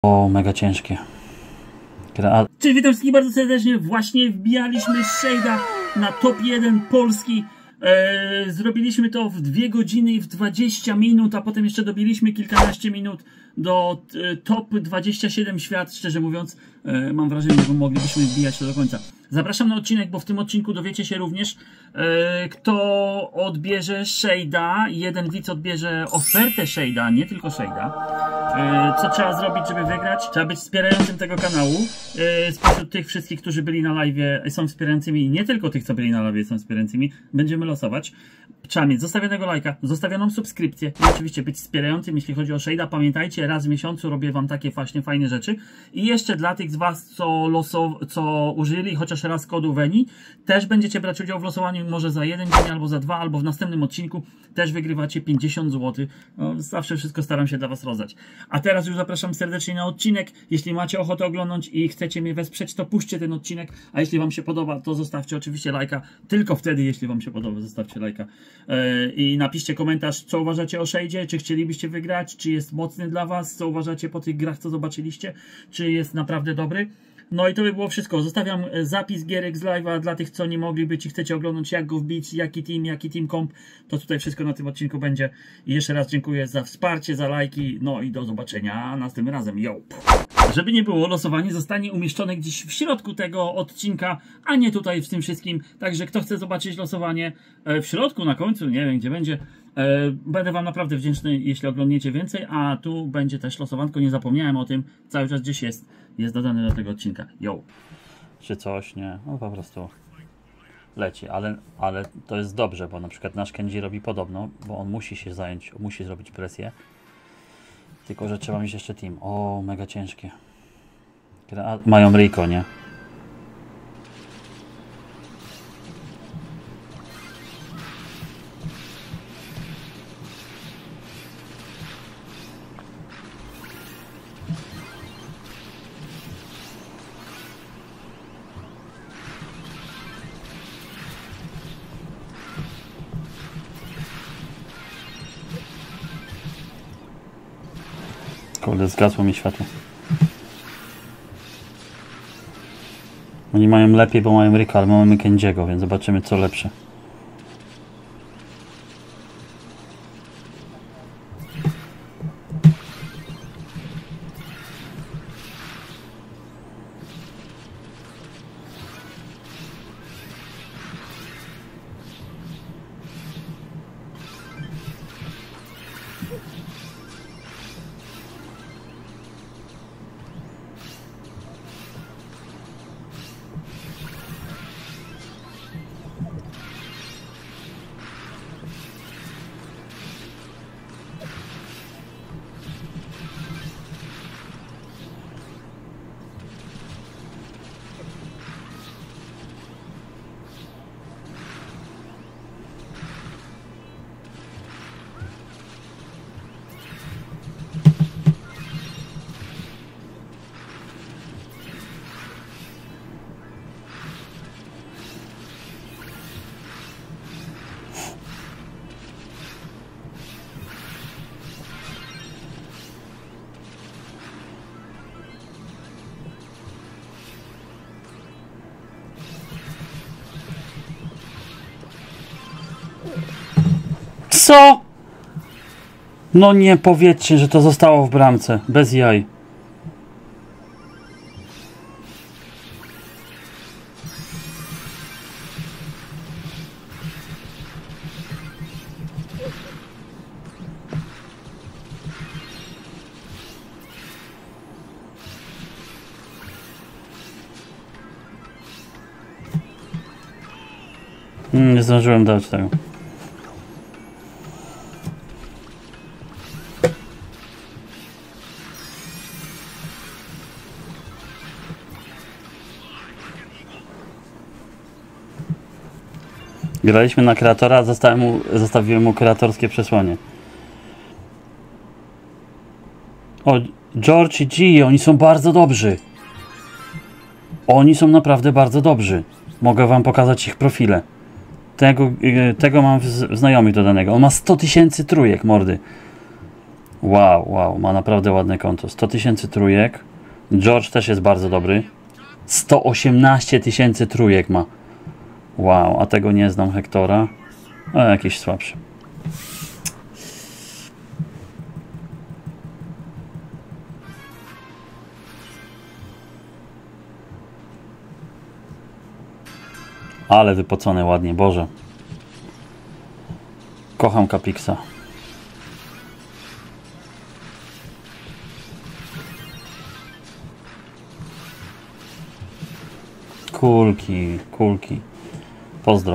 O, mega ciężkie. Cześć, witam wszystkich bardzo serdecznie. Właśnie wbijaliśmy Shade'a na top 1 Polski. Zrobiliśmy to w 2 godziny i w 20 minut, a potem jeszcze dobiliśmy kilkanaście minut do top 27 świat. Szczerze mówiąc, mam wrażenie, że moglibyśmy wbijać to do końca. Zapraszam na odcinek, bo w tym odcinku dowiecie się również, kto odbierze Shade'a. Jeden widz odbierze ofertę Shade'a, nie tylko Shade'a. Co trzeba zrobić, żeby wygrać? Trzeba być wspierającym tego kanału. Spośród tych wszystkich, którzy byli na live'ie, są wspierającymi, i nie tylko tych, co byli na live'ie, są wspierającymi, będziemy losować. Trzeba mieć zostawionego lajka, zostawioną subskrypcję i oczywiście być wspierającym, jeśli chodzi o Shade'a. Pamiętajcie, raz w miesiącu robię wam takie właśnie fajne rzeczy. I jeszcze dla tych z was, co użyli chociaż raz kodu Veni, też będziecie brać udział w losowaniu, może za jeden dzień, albo za 2, albo w następnym odcinku też wygrywacie 50 zł. No, zawsze wszystko staram się dla was rozdać. A teraz już zapraszam serdecznie na odcinek. Jeśli macie ochotę oglądać i chcecie mnie wesprzeć, to puśćcie ten odcinek, a jeśli wam się podoba, to zostawcie oczywiście lajka. Tylko wtedy, jeśli wam się podoba, zostawcie lajka. I napiszcie komentarz, co uważacie o Shade'zie, czy chcielibyście wygrać, czy jest mocny dla was, co uważacie po tych grach, co zobaczyliście, czy jest naprawdę dobry. No i to by było wszystko. Zostawiam zapis gierek z live'a dla tych, co nie mogli być i chcecie oglądać, jak go wbić, jaki team comp. To tutaj wszystko na tym odcinku będzie. I jeszcze raz dziękuję za wsparcie, za lajki. No i do zobaczenia następnym razem. Yo! Żeby nie było, losowanie zostanie umieszczone gdzieś w środku tego odcinka, a nie tutaj w tym wszystkim. Także kto chce zobaczyć losowanie w środku, na końcu, nie wiem gdzie będzie, będę wam naprawdę wdzięczny, jeśli oglądniecie więcej. A tu będzie też losowanko, nie zapomniałem o tym, cały czas gdzieś jest dodane do tego odcinka. Yo! Czy coś, nie? No po prostu leci, ale to jest dobrze, bo na przykład nasz Kenji robi podobno, bo on musi się zająć, musi zrobić presję. Tylko że trzeba mieć jeszcze team. O, mega ciężkie. Mają Rico, nie? Kurde, zgasło mi światło. Oni mają lepiej, bo mają Rico, ale mamy Kenjiego, więc zobaczymy, co lepsze. Co? No nie powiedzcie, że to zostało w bramce. Bez jaj. Nie zdążyłem dać tego. Graliśmy na kreatora, zostawiłem mu kreatorskie przesłanie. O, George i G, oni są bardzo dobrzy. Oni są naprawdę bardzo dobrzy. Mogę wam pokazać ich profile. Tego mam znajomych dodanego. On ma 100 000 trójek, mordy. Wow, ma naprawdę ładne konto. 100 000 trójek. George też jest bardzo dobry. 118 000 trójek ma. Wow, a tego nie znam Hektora. A jakiś słabszy. Ale wypocone ładnie, Boże. Kocham Capixa. Kulki. Pozdro.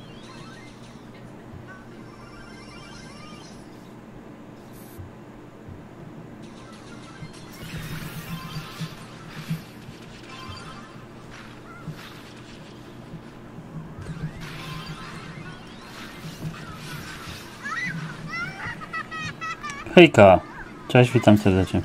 Hejka. Cześć, witam serdecznie.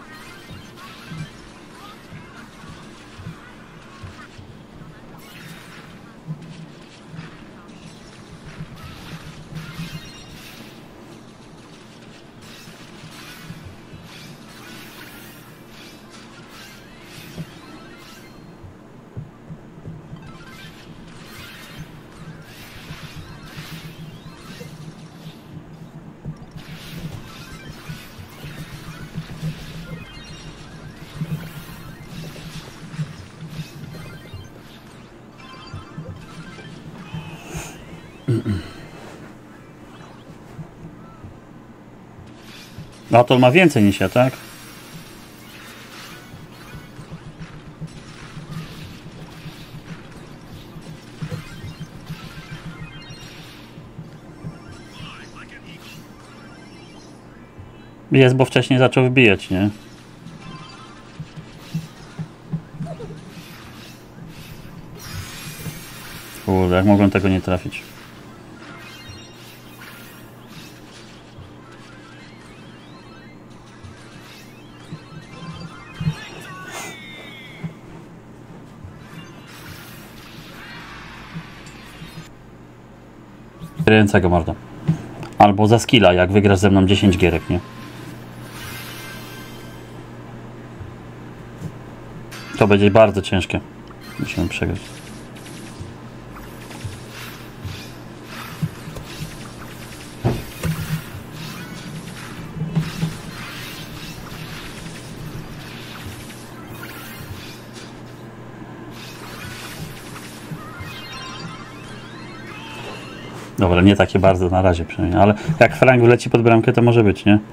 A to ma więcej niż ja, tak? Jest, bo wcześniej zaczął wbijać, nie? Kurde, jak mogłem tego nie trafić. Ręce go mordo. Albo za skilla, jak wygrasz ze mną 10 gierek, nie? To będzie bardzo ciężkie. Musimy przegrać. Dobra, nie takie bardzo na razie przynajmniej, ale jak Frank leci pod bramkę, to może być, nie?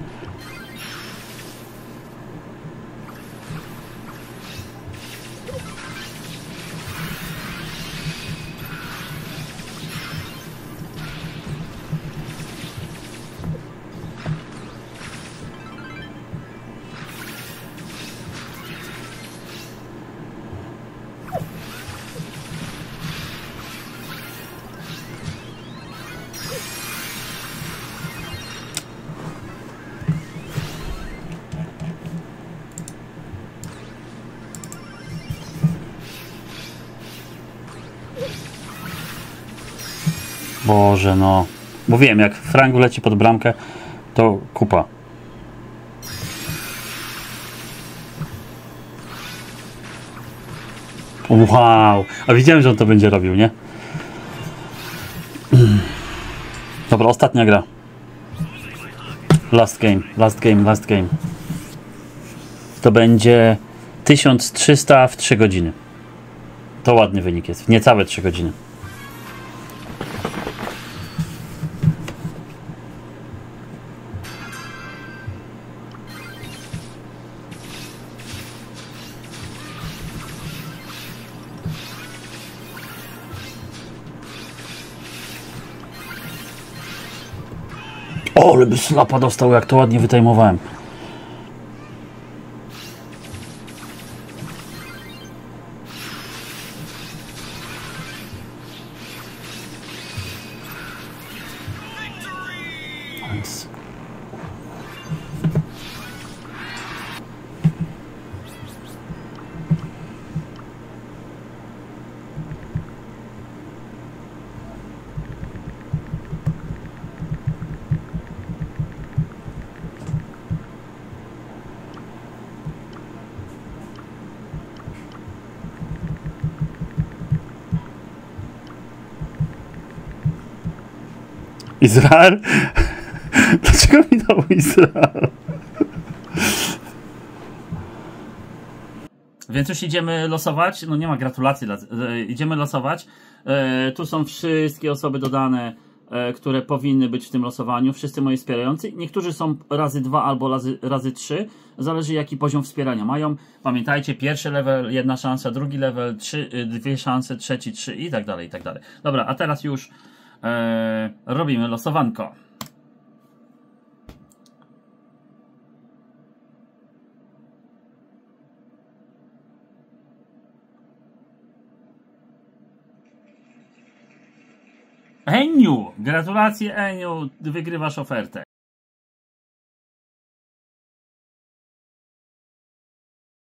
Boże, no. Mówiłem, jak Frank leci pod bramkę, to kupa. Wow. A widziałem, że on to będzie robił, nie? Dobra, ostatnia gra. Last game. To będzie 1300 w 3 godziny. To ładny wynik jest. W niecałe 3 godziny. O, ale by slapa dostał, jak to ładnie wytajmowałem. Nice. Izrael? Dlaczego mi dał Izrael? Więc już idziemy losować. No nie ma gratulacji. Idziemy losować. Tu są wszystkie osoby dodane, które powinny być w tym losowaniu. Wszyscy moi wspierający. Niektórzy są razy 2 albo razy 3. Zależy jaki poziom wspierania mają. Pamiętajcie, pierwszy level 1 szansa, drugi level 2 szanse, trzeci 3 i tak dalej, i tak dalej. Dobra, a teraz już robimy losowanko. Eniu! Gratulacje, Eniu! Wygrywasz ofertę.